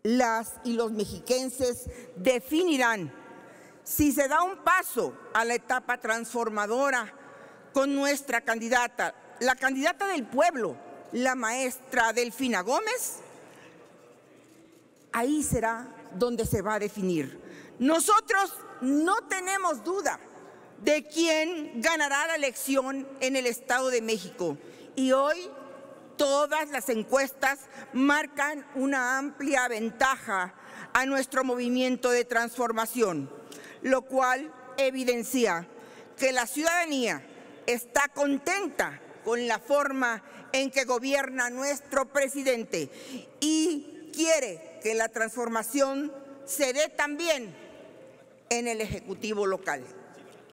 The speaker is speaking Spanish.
Las y los mexiquenses definirán si se da un paso a la etapa transformadora con nuestra candidata, la candidata del pueblo, la maestra Delfina Gómez. Ahí será donde se va a definir. Nosotros no tenemos duda de quién ganará la elección en el Estado de México. Y hoy todas las encuestas marcan una amplia ventaja a nuestro movimiento de transformación, lo cual evidencia que la ciudadanía está contenta con la forma en que gobierna nuestro presidente y quiere que la transformación se dé también en el Ejecutivo local.